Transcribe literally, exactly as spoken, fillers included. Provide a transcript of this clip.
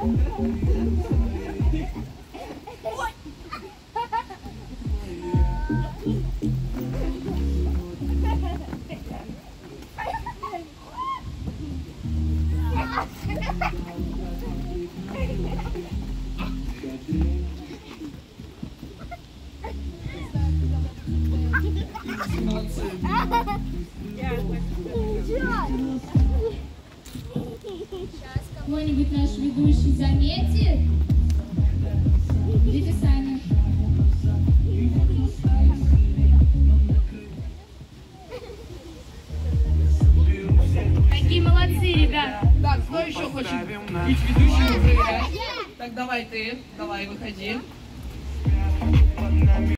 Кто-нибудь наш ведущий заметит? Дети сами. Какие молодцы, ребят. Так, кто еще хочет быть ведущим? Так, давай ты, давай, выходи.